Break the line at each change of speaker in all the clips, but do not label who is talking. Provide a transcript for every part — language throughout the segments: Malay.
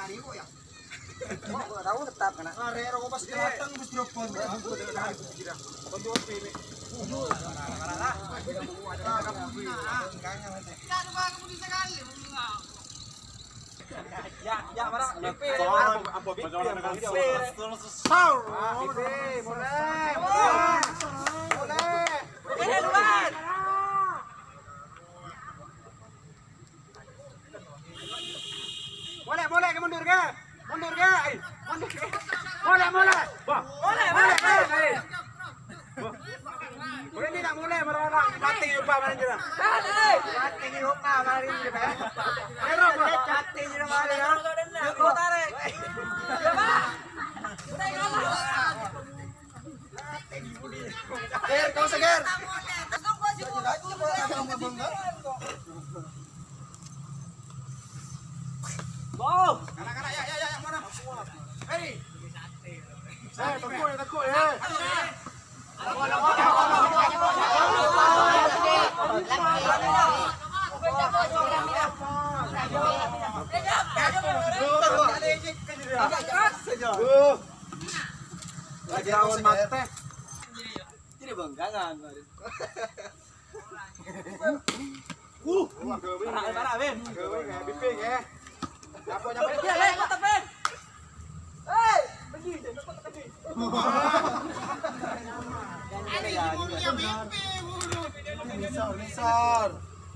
hari kok ya.
Kok tahu tetap kana.
Arek kok pas datang wis dropon. Aku dengan hari kira. Bantu pilih. Ya, mana? Apa boleh ke mundur ke? Mundur ke? Mundur ke? Boleh. Wah, boleh. Boleh tidak boleh merorong mati lupa mana jera. Mati lupa mari jera. Ero boleh mati jera mari ya. Aku tarik. Ger, kau seger. Wow. Kanak-kanak ya mana? Hei. Takut ya. Lagi awan mate. Ini benggangan. Parah, Ben. Biping ya. Nyapa dia, Le, mata Ben. Hei, pergi. Ini dia biping mulu. Nisar.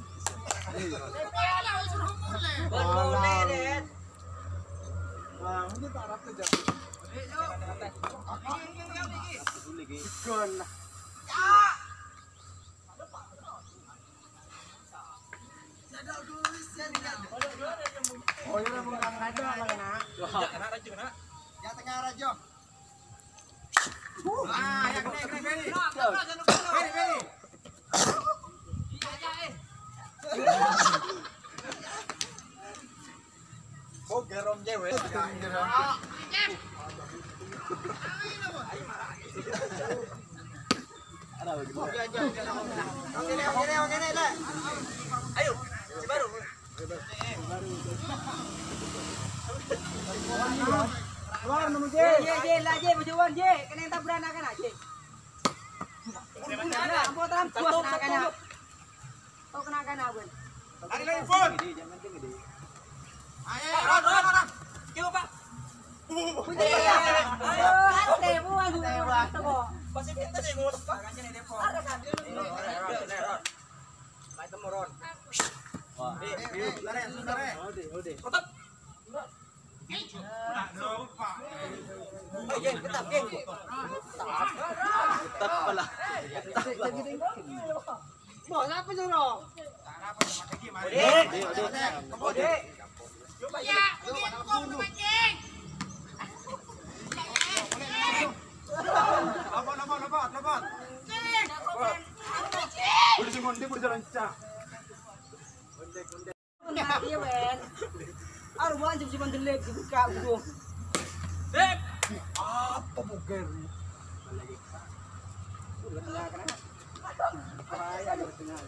Boleh, Den. Wah, ini tak harap kerja. Ikon. Oh, ini bukan raja lah nak. Ya tengah raja. Ya kena. Beri. Oh, gerom cewek. Ada lagi. Oke, Le. Ayo, si baru. Keluar nomor J. J, bujuan J. Kena yang tak beranakan aja. Ampun teram puas nakana. Kau kena kana abun. Lari pun. Jangan gede. Ayo, ron. Coba, Pak. Ayo, debu aku. Pasti kita deh ngurus Pak. Kan ini depo. Ada kan dulu. Baik temu ron. Wah, lari. Ode. Tetap. Tetap pala. Mau apa suruh? Ode. Ya, kau mancing. Lompat. Boleh semonde boleh jalan cak. Konde. Iya, Ben. Aduh, mau anjing cuma delek dibuka udah. Dek. Apa buger? Udah tengah kan? Bahaya di tengah.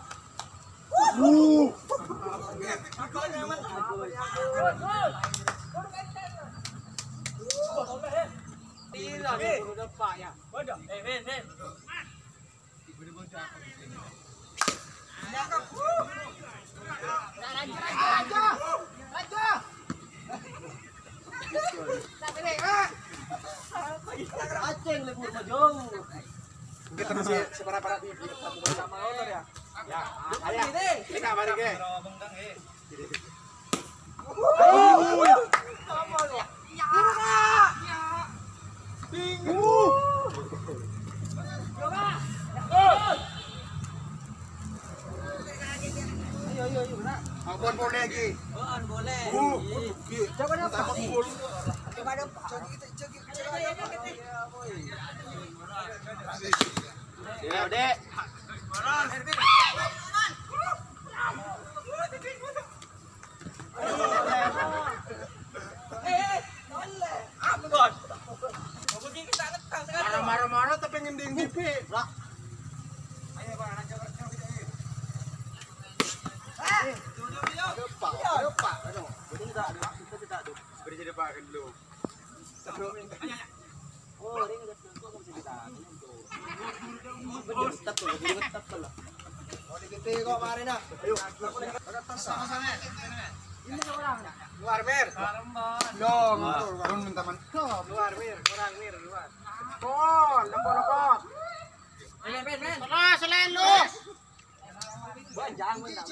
Tidak, udah Pak ya. Bodoh. Ben. Aceng lebur majong. Kita masih separa-para di sama honor ya. Ya, ayo. Ini kabar ke? Ayo. Ampun boleh lagi. Boleh. Coba dapat. Coba dapat. Ya, Dek. Marah-marah tapi ngending TV. Lah. Ayo, Pak, anak coba video. Lupa. Aduh, tidak ada. depan dulu.
Oh, ini udah tentu bisa kita. Tetap tuh, tetap tuh.
Oh, digede kok mari nak. Ayo. Sama-sama.
Ini orang.
Luar Mir. Dong, turun minta mantap. Luar Mir, kurang Mir, luar. Kon, lepon.
Men.
Terus selain lu.
Banjang men.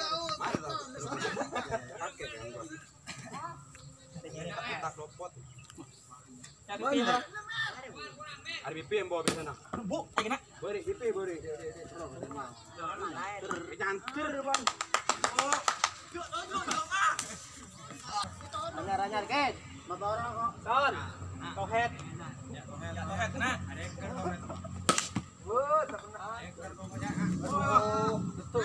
Tak lopot.
Ada BP yang bawa sana.
Bu, kena.
Beri BP beri. Jantir bang.
Anyar guys. Motor kok.
Son. Tohet. Tohet kena. Ada ekor tohet. Oh, tak kena. Ekor tohetnya. Oh, betul.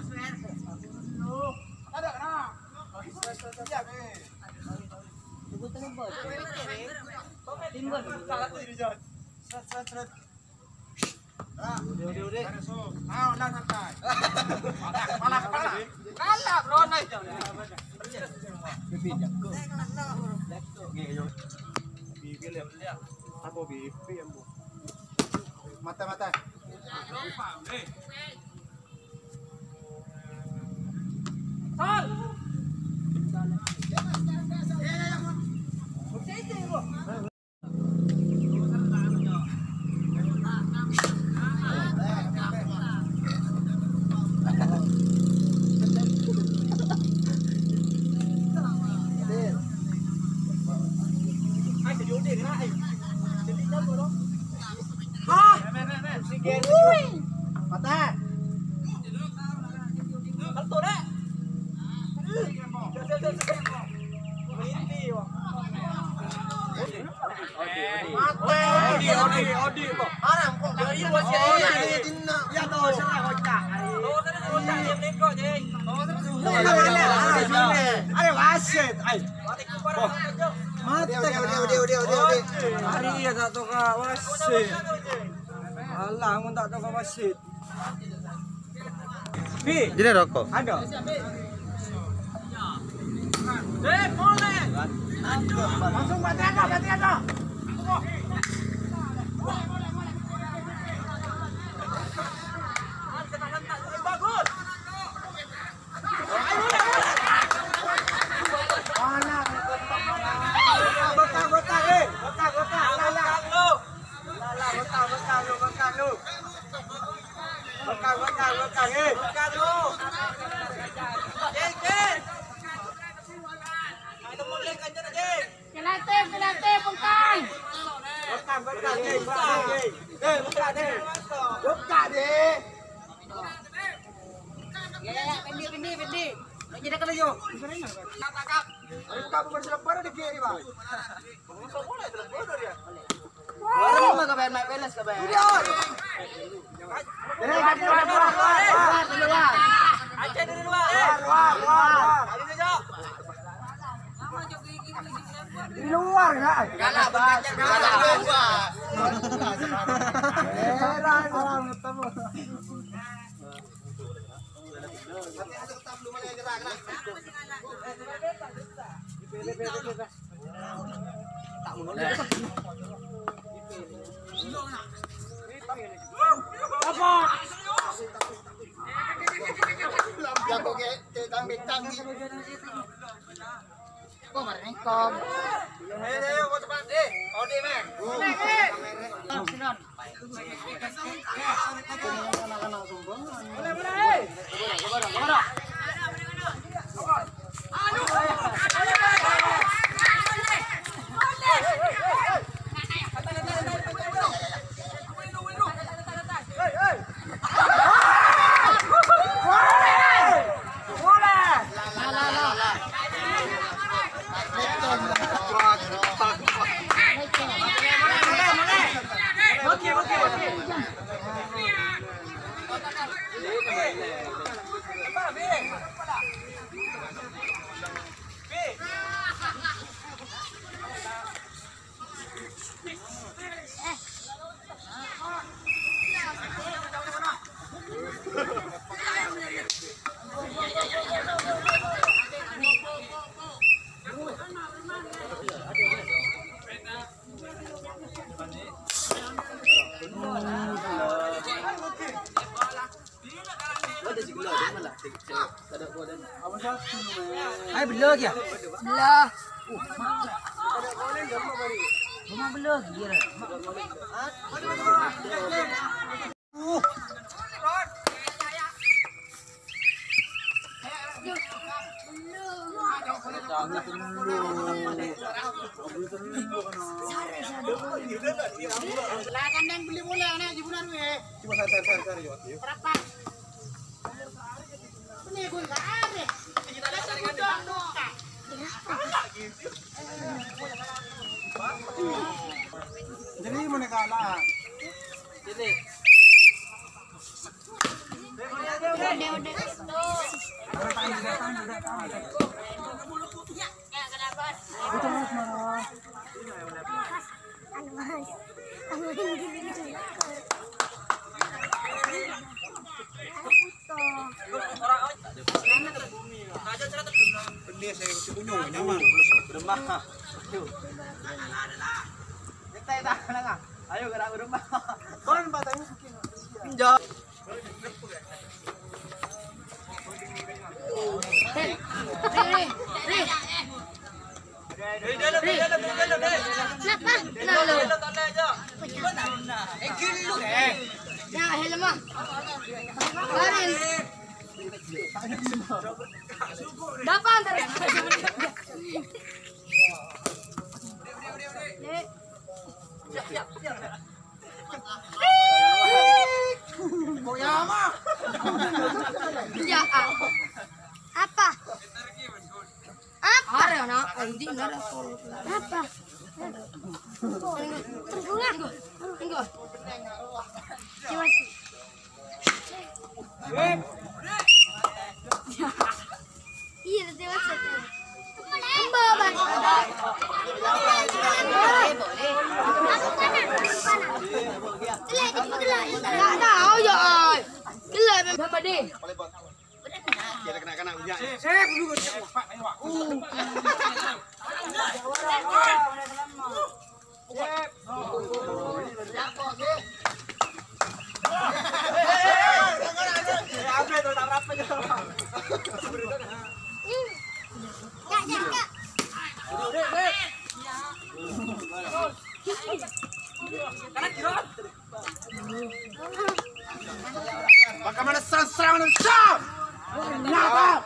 Ada kena. Siap nih.
Sebutan bot. Timbul.
Salah tuh Rizal. Seret. Udah. Mau lah santai. Pala. Kalah bro naik. Bibir ya.
Apa BP yang bawa?
Mata. Sal. Mata. Betul dah. Odi. Arang kok dari luar sini. Ya tuh salah kocak. Ada wasit.
Hari ya tak tahu kak wasit. Alah, aku tak tahu kak wasit.
Jadi rokok.
Ada.
Boleh. Langsung berarti ada. Bagus.
Kelate, pungkang. Pendi. Jadi kalau yo.
Di luar enggak? Ayo, kau cepat. Odi, men.
Ay belah ya.
Belah.
Rumah belah kira.
Silakan dan beli bola anak di bulan ini.
Cuma sari.
Berapa? Ini gue nggak ada.
Jadi mana kalah?
Jadi.
Beli saya si unyu nyaman.
Rumah. Kita tahan lah. Ayo gerak rumah.
Kon batanya
Pinjam.
Dapat antar. Ya. Apa? Apa? Ada nak? Ini ada. Apa? Tunggu. Tunggu. Iya, dewasa. Kembali. Nggak tahu ya, ay. Gila, berapa deh?
Kita kena unya. Bagaimana serang Sam? Kenapa?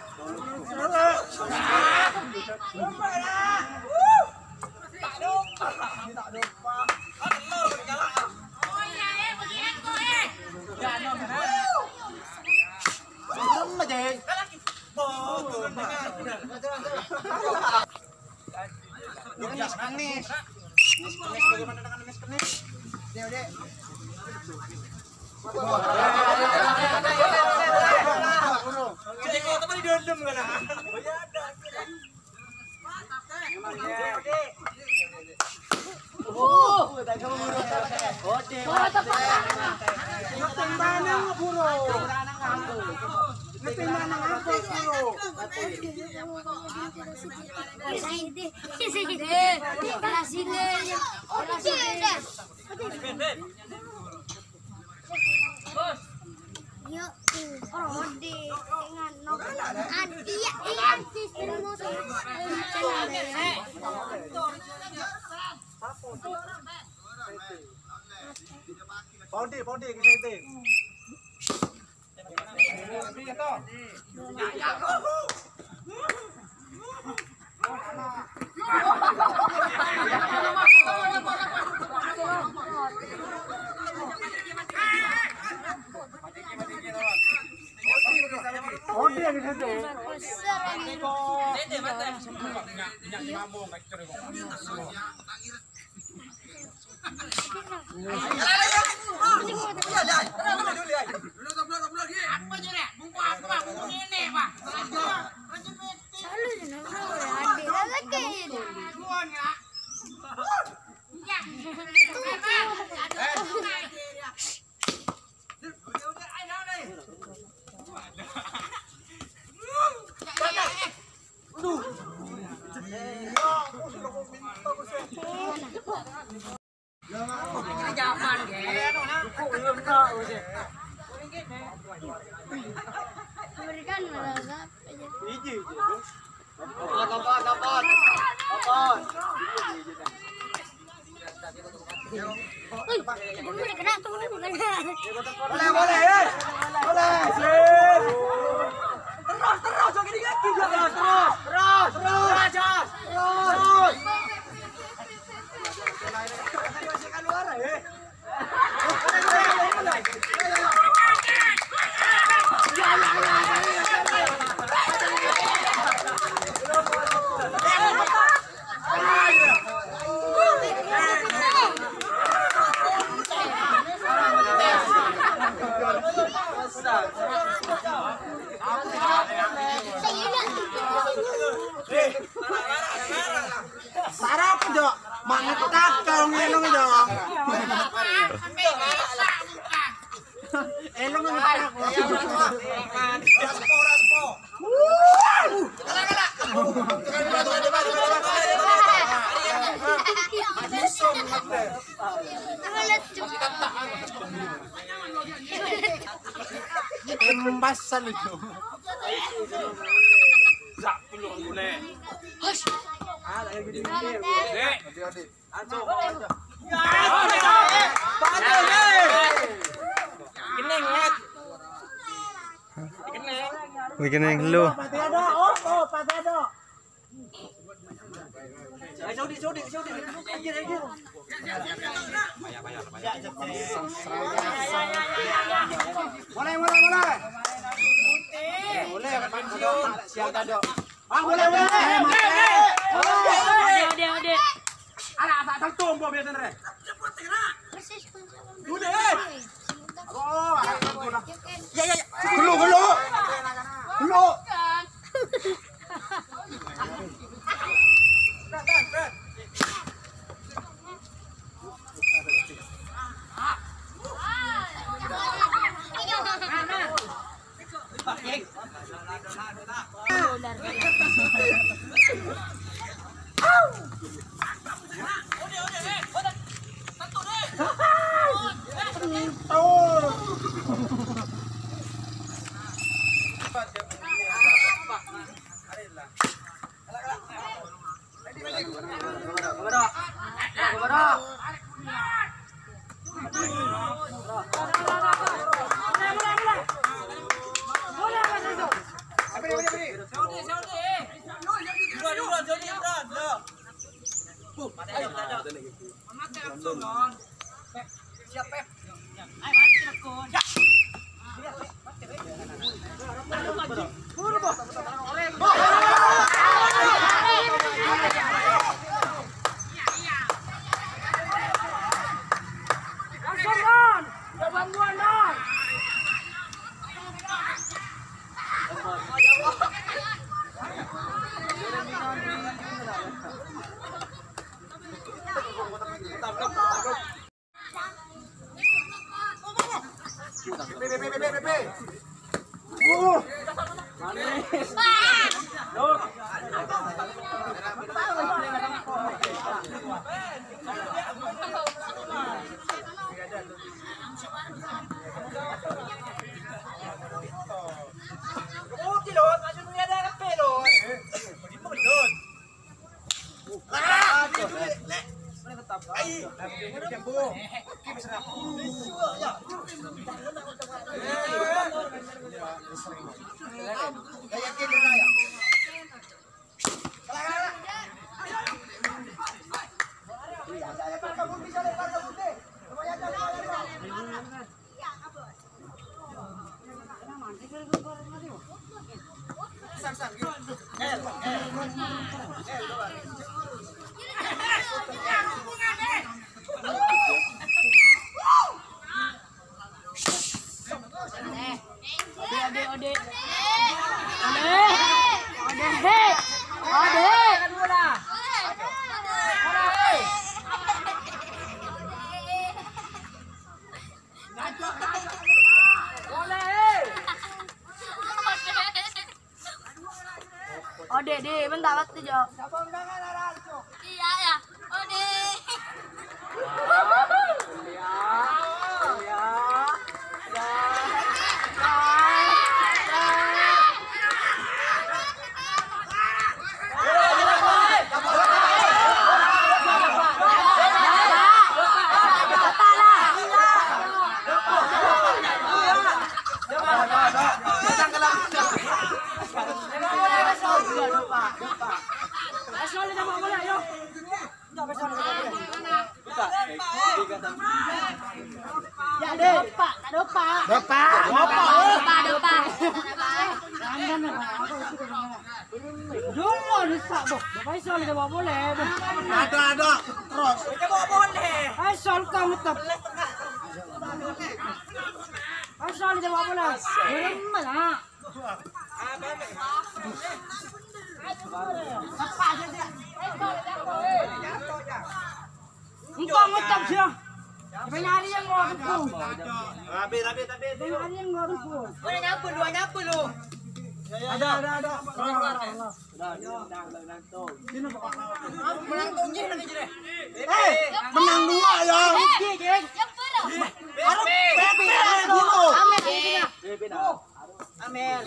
Nis. Bagaimana dengan Nis? Dek. Jadi kau teman didendam kan? Paundi kita itu.
Berikan malah Boleh kena tuh, boleh kena.
Boleh. Terus gini lagi terus.
Sarap dok, mana kakak ngelong dong. Elong Embasan itu.
Sak puluh boleh.
Kening lu.
Boleh. Boleh kan siang tadi. Boleh.
Ode.
Anak asal tumbuh biasa re. Oh, ya. Gulu.
Ode, bentar waktu Jo. Iya ya, Ode.
Bapak.
Dulu bisa, Bu. Bapak isol dia bawa boleh.
Ada. Terus.
Ay, sol kamu tetap. Ay, sol dia bawa boleh. Mana? Engkau ngutam siya. Nyari yang mau aku.
Rabi.
Nyari yang mau aku.
Dua nyapu lu.
Ada.
Menang 2 ya.
Amer.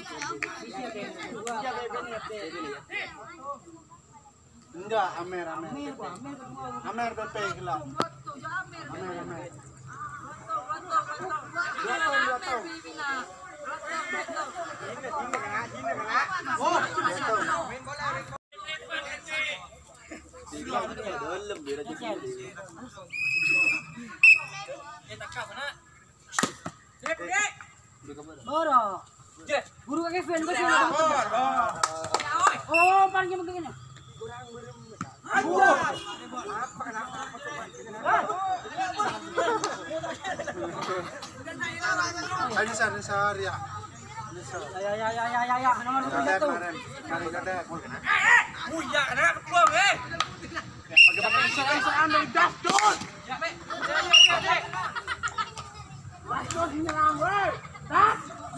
Enggak, Amer. Amer BP gila. Amer.
Boro. Guru kaki fan ke sini. Oh, panggil begini.
Ini sar ya.
Ya. Nomor satu.
Kadek.
Uya kena kepuang
Pakai serang dari Dasdun.
Terus menyerang, weh. Tas.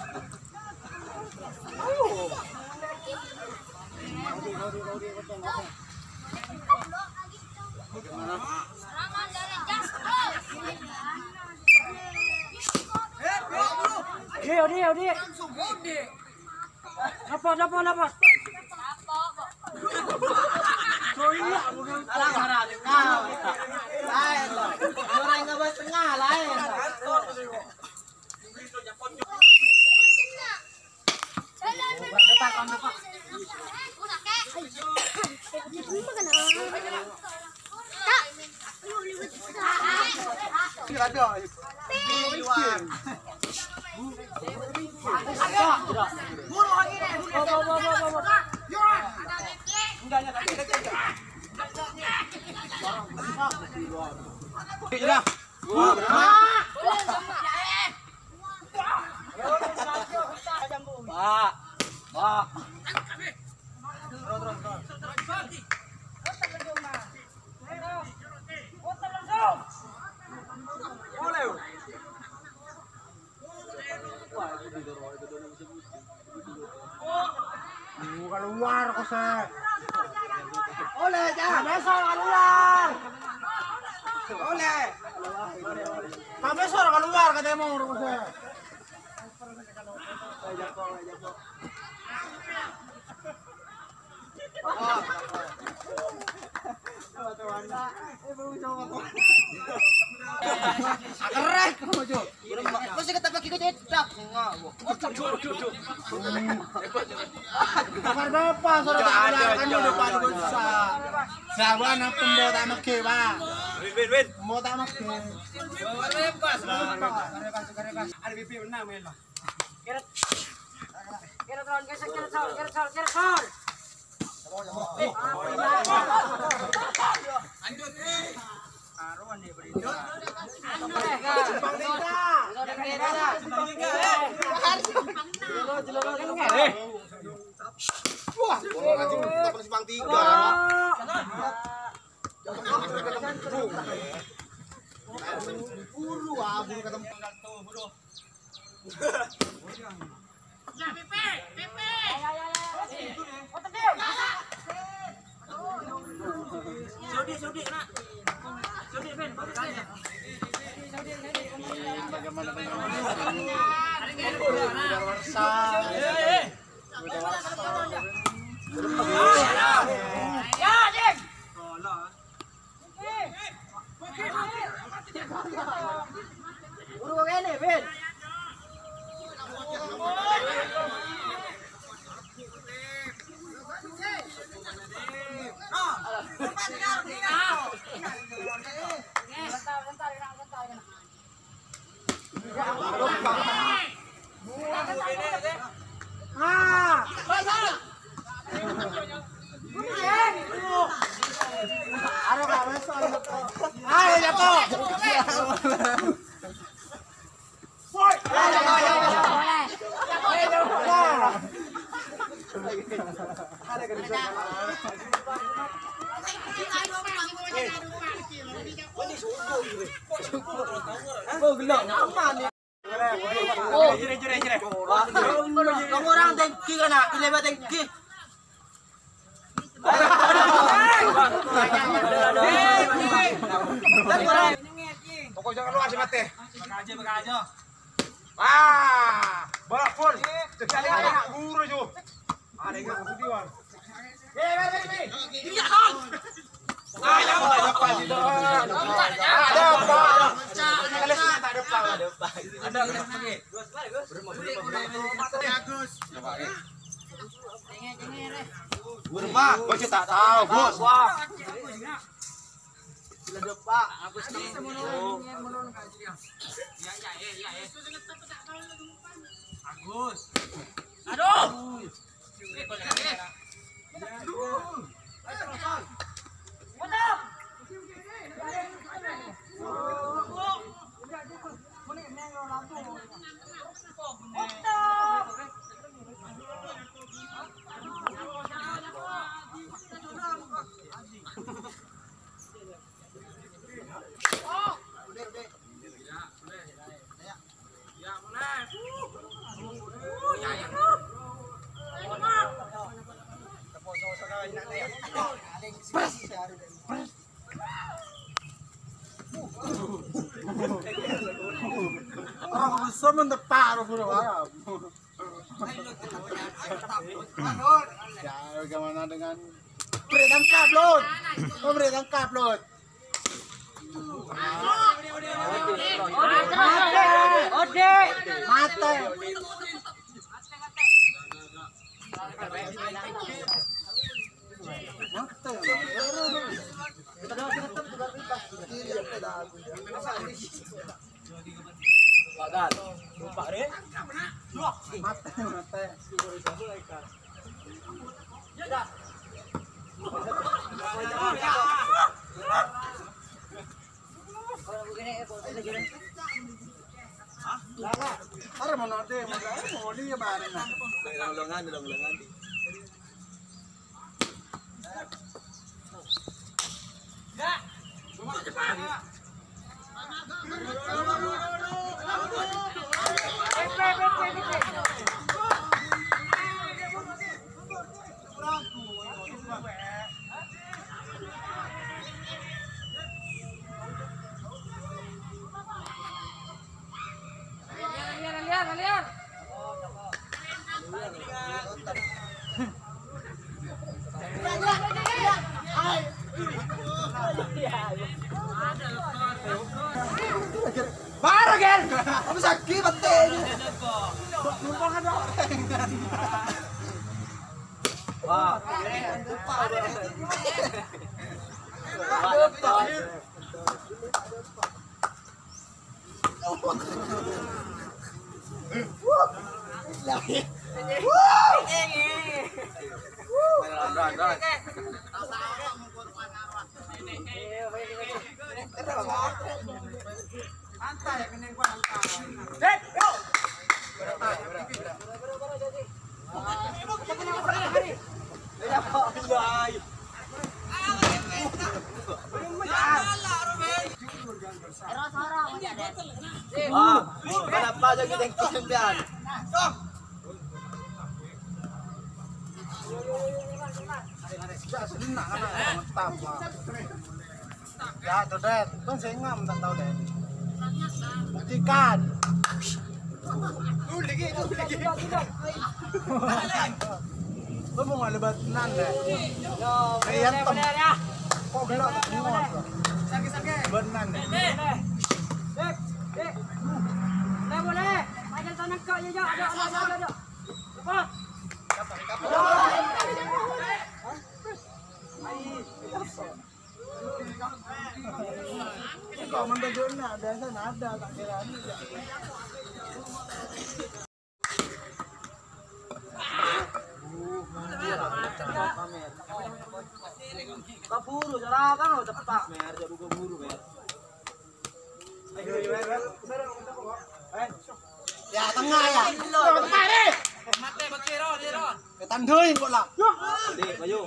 Serangan dari Jasper.
Dia. Dapat.
Ada. Keluar kok saya.
Oleh, jangan besok keluar.
Oleh. Kami suruh keluar katanya mau urus saya.
Kerek kamu, Jo.
Masih kata pakai kecap.
Kamar bapak suruh keluar kan di depan besar. Sawan apa mau tak make pak?
Win.
Mau tak make.
Ada BP menang main lah.
Kira tahun kira sol.
Wah, orang anjing dapat simpang 3. Buru kata
Sudi kena. Sudi Ben,
bagaimana
Ya, Ding. Buru kene, Ben.
Ayo jatuh.
Kamu orang tengki kan nak? Ilebat tengki.
Pokok jangan lu asih mati. Pakai aja. Wah, bola pun. Sekali anak guru ju. Ada yang kemudian. Ini kan. Ada apa sih tuh? Ada apa? Kali sini tak ada apa. Ada lagi. Bagus. Gurma, gua tak tahu, Bos. Sila Pak, Agus nih. Agus. Aduh. Orang besar mendepak bro. Ya, bagaimana dengan beri tangkap lot? Beri tangkap lot.
Ode.
Mate.
Bagal. Lupa deh.
Mate. Ada mau nanti, mau dia bareng.
Ulangan.
Lihat.
Parah kan? Kamu sakit betul. Numpang ada orang.
Wah, kenapa jadi tengkian?
Ya, tuh deh, tuh saya ngam tak tahu deh. Buktikan. Lagi. Lu mau ngalebat nan deh. Kayak tem. Kok gelap semua. Sakit. Benan deh.
Boleh. Macam tanah kau je. Ada. Cepat.
kok menunjuknya ada sana ada tak kira ini.
Kaburu cara kan lo cepet Pak. Mer jadi kaburu mer.
Ya tengah ya. Tengah deh.
Mate bakiro di ron.
Ketandoin kok lah.
Di bayu.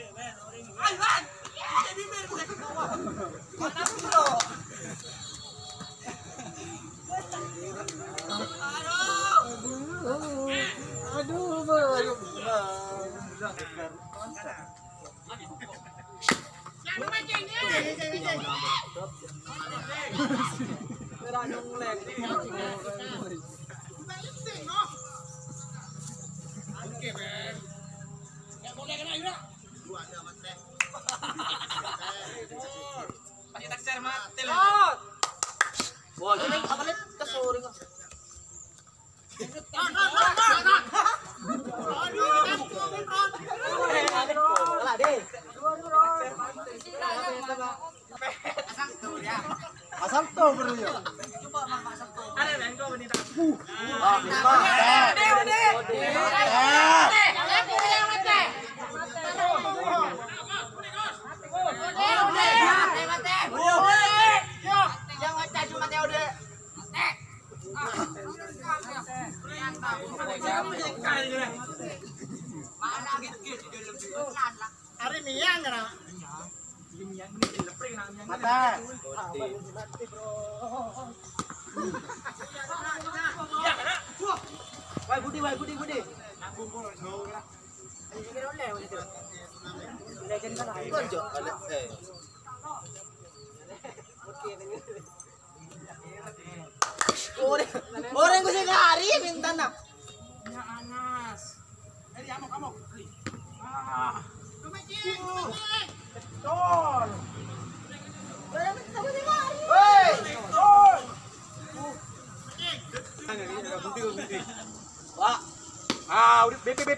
Aduh, baru.
Pasti taksir mati lo.
Wah, ini apa nih? Kesuri kok. Asal tuh bro ya.
Ada bengko benita.
Hari miang kena. Mata.
Wai Budi.
Orang gue sih hari minta nak.
Wah. Ah, udah BP.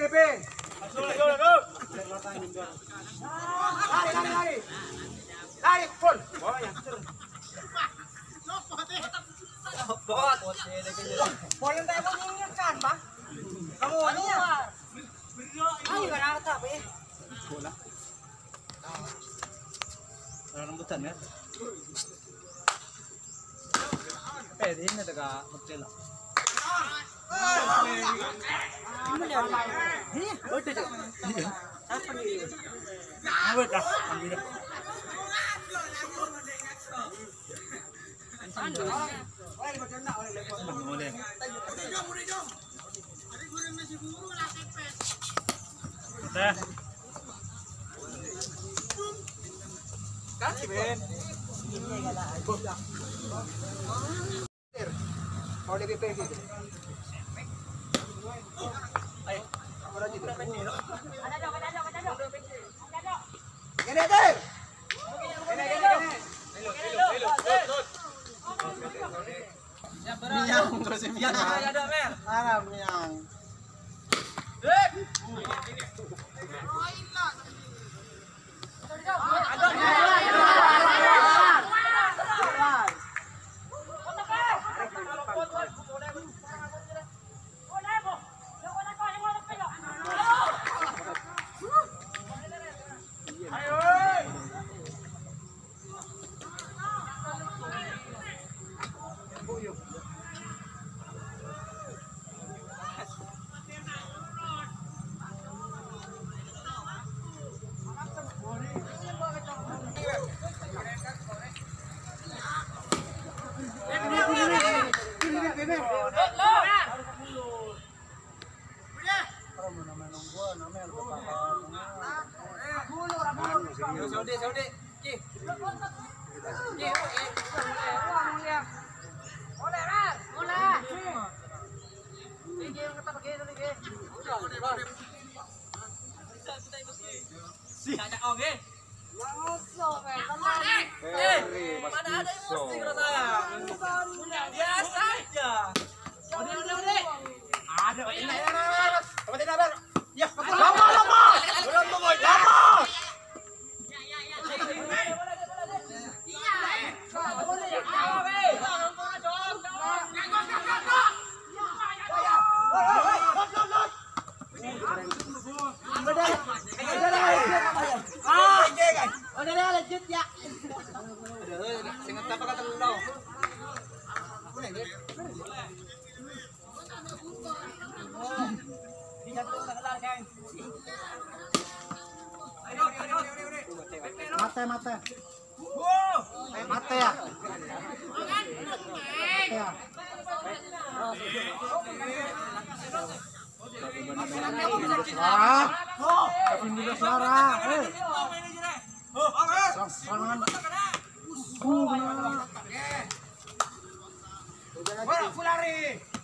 Lari, pun. Oh, ya.
Bot.
Boleh tak mau ngingetkan, Pak? Kamu ini ya? Ayo kan apa tapi?
Rambutan ya. Ini ada kak hotel.
Kasih, Ben. Mau di BP gitu. Ayo. Gini, Ter.
Miang, terus miang.
Ada mer.
Mana miang?
Saudi. Mana ada emosi kata saya. Biasa aja. Udah. Ada. Ya, lama. Belum tunggu. Lama.
Mate. Mate ya. Ya. Kevin juga suara. Serangan.
Fulari.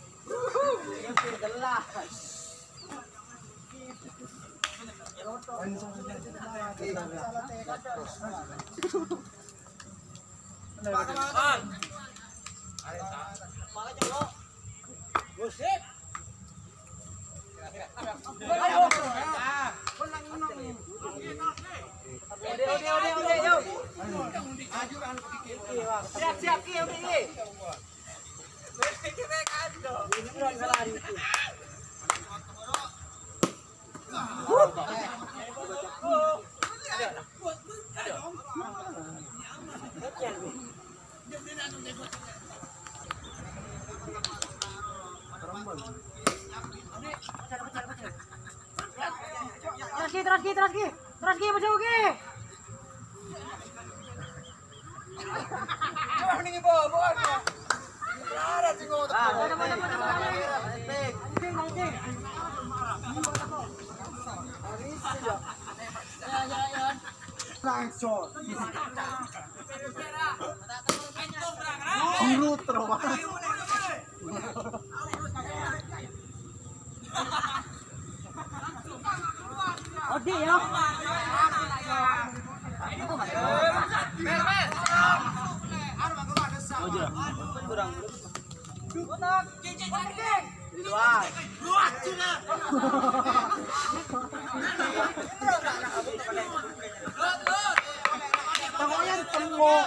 Siap, Ki, udah Ki. Terus Ki, maju Ki. Coba mending bawa. Ada tengok.
Langsung. Biru terus.
Odi ya.
Tangannya tengok.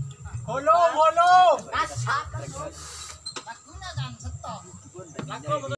Golong.